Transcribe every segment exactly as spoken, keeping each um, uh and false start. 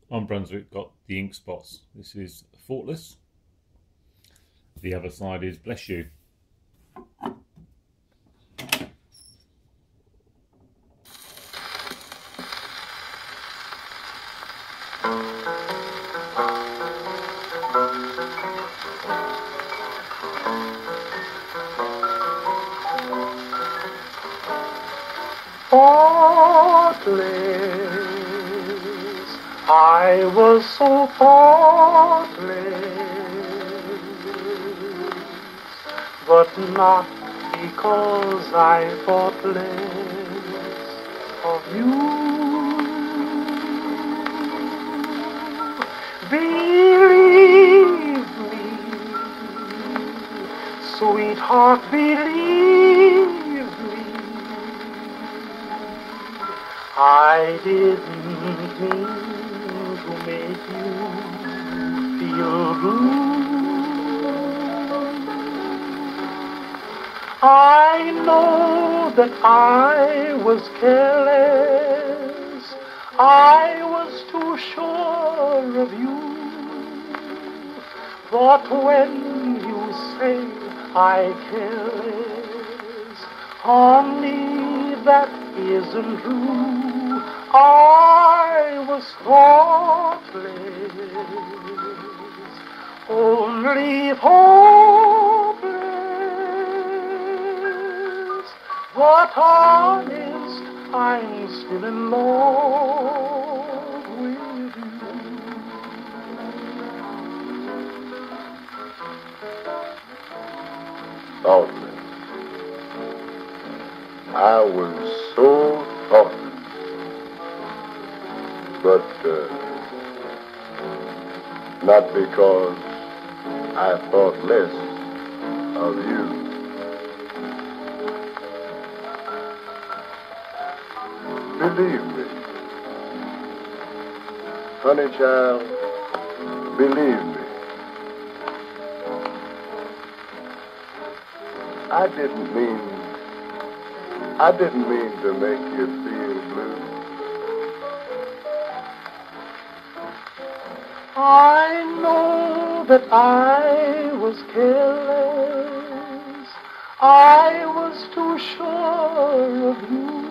On Brunswick got the ink spots. This is Thoughtless. The other side is Bless You. Thoughtless, I was so thoughtless, but not because I thought less of you. Believe me, sweetheart, believe me, I didn't mean to make you feel blue. I know that I was careless, I was too sure of you. But when you say I careless, honey, that isn't true. I was thoughtless, only thoughtless, but honest, I'm still in love with you. Thoughtless. I was so thoughtless. But uh, not because I thought less of you. Believe me, honey child, believe me. I didn't mean, I didn't mean to make you feel blue. I know that I was careless, I was too sure of you.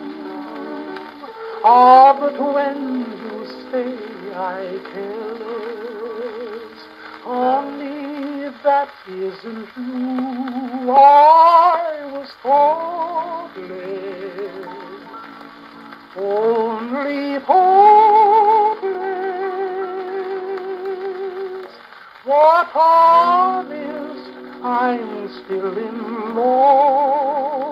Ah, but when you say I careless, honey, that isn't true. I was thoughtless, only thoughtless. What honest, I'm still in love.